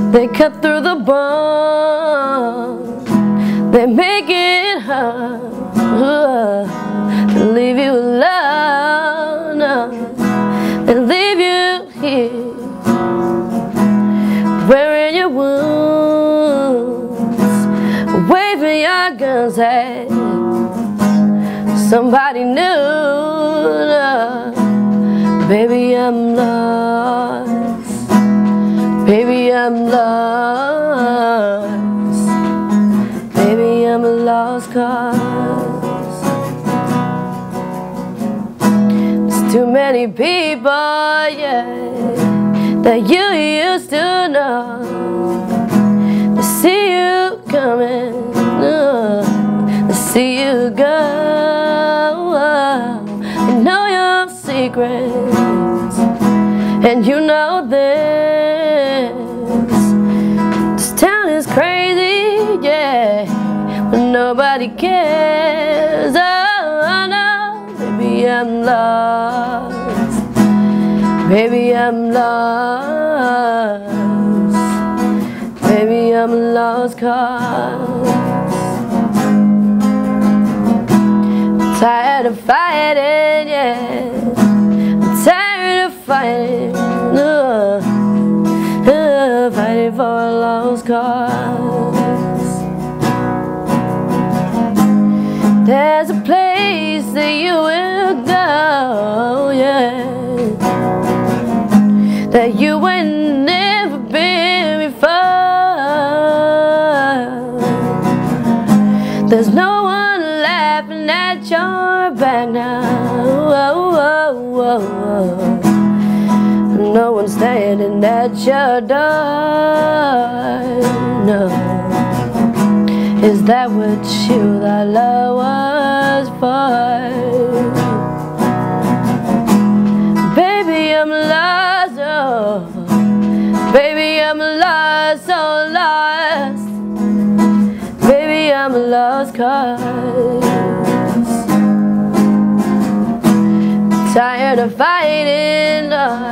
They cut through the bond, they make it hard to leave you alone, and leave you here, wearing your wounds, waving your guns at somebody new. Baby, I'm lost. Baby, I'm lost. Baby, I'm a lost cause. There's too many people, yeah, that you used to know. They see you coming, they see you go. They know your secrets, and you know this. This town is crazy, yeah, but nobody cares. Oh no, baby, I'm lost. Baby, I'm lost. Baby, I'm a lost cause. Tired of fighting, yeah, I'm tired of fighting, fighting for a lost cause. There's a place that you will go, yeah, that you ain't never been before. There's no one laughing at your back now. No one standing at your door. No. Is that what you thought love was for? Baby, I'm lost, oh. Baby, I'm lost, so lost. Baby, I'm a lost cause. Tired of fighting, Lord.